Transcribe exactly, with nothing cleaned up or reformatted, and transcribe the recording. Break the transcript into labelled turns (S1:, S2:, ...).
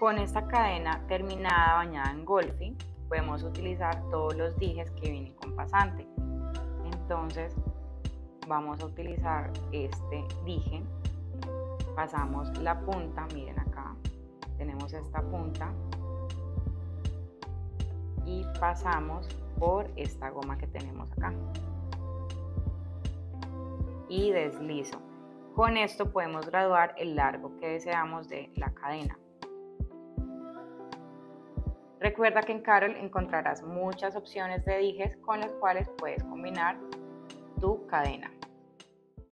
S1: Con esta cadena terminada bañada en golfing, podemos utilizar todos los dijes que vienen con pasante. Entonces vamos a utilizar este dije, pasamos la punta, miren acá, tenemos esta punta y pasamos por esta goma que tenemos acá y deslizo. Con esto podemos graduar el largo que deseamos de la cadena. Recuerda que en Carol encontrarás muchas opciones de dijes con los cuales puedes combinar tu cadena.